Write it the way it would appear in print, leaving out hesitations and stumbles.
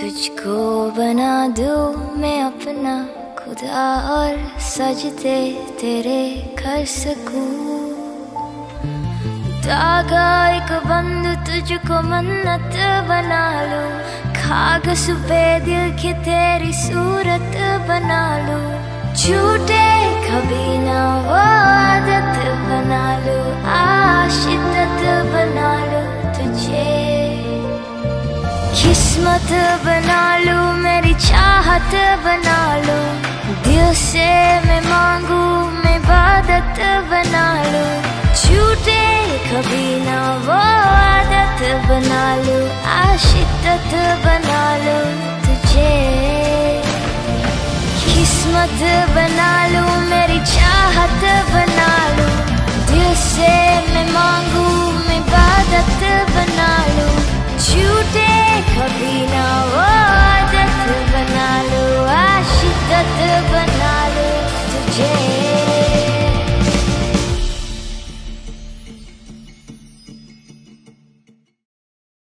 तुझको बना दूं मैं अपना खुदा और सजदे तेरे कर सकूं। धागा एक बंद तुझको मन्नत बना लूं, कागज पे दिल की तेरी सूरत बना लूं। झूठे कभी ना वो आदत बना लूं, आशिकत बना लूं तुझे। किस्मत बना लूं, मेरी चाहत बना लूं, दिल से मैं मांगू मैं इबादत बना लूं। झूठे कभी ना वो आदत बना लूं, आशिकत बना लूं तुझे। किस्मत बना लूं मैं